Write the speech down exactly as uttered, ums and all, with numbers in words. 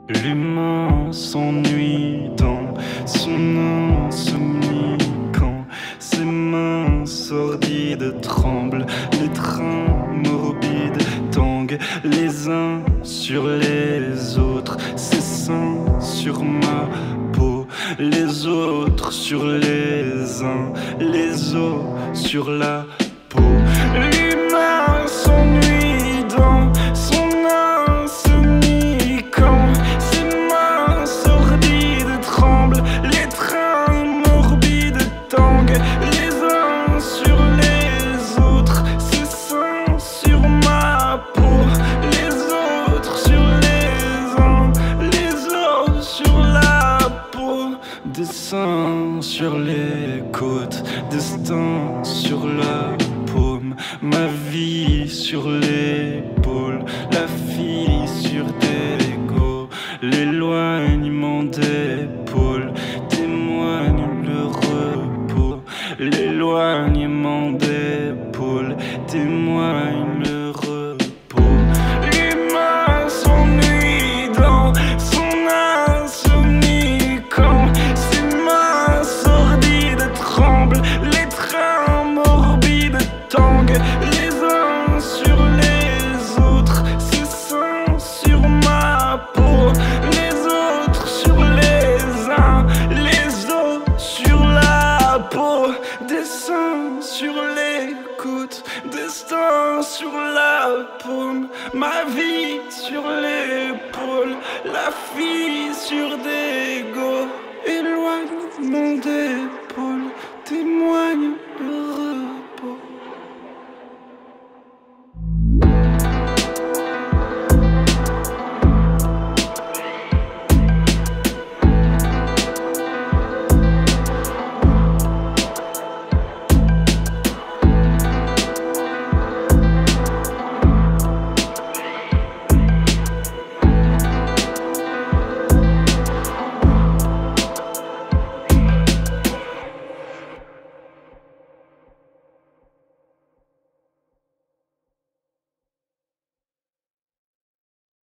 L'humain s'ennuie dans son insomnie quand ses mains sordides tremblent, les trains morbides tanguent les uns sur les autres, ses seins sur ma peau, les autres sur les uns, les os sur la peau. L'humain s'ennuie dans son insomnie quand ses mains sordides tremblent, les trains morbides tanguent les uns sur les autres, ses seins sur ma peau, les autres sur les uns, les os sur la peau. Dessin sur les côtes, destin sur la paume, ma vie sur l'épaule, la fille sur des Lego. L'éloignement des pôles témoigne le repos, l'éloignement des pôles témoigne le repos. L'humain s'ennuie dans son insomnie quand ses mains sordides tremblent, les trains morbides tanguent les uns sur les autres, ses seins sur ma peau, les autres sur les uns, les os sur la peau. Dessin sur les côtes, destin sur la paume, ma vie sur l'épaule, la fille sur des